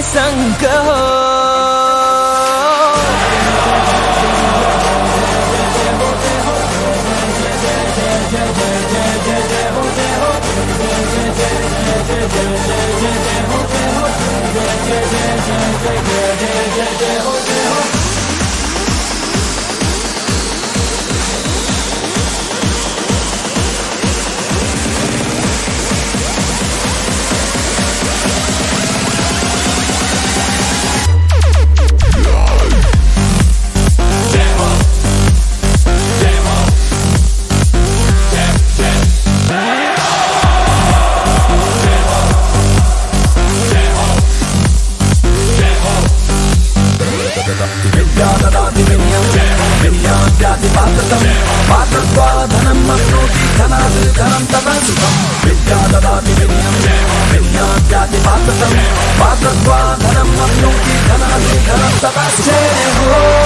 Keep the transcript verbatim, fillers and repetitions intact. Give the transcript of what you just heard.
संग हो। विद्याददातिविनयं पात्रत्वाधनम् अप्नोति धनात् धनं तव सुखम्। विद्याददातिविनयं विनयाद्यातिपात्रम् पात्रत्वाधनम् अप्नोति धनात् धनं तव सुखम्।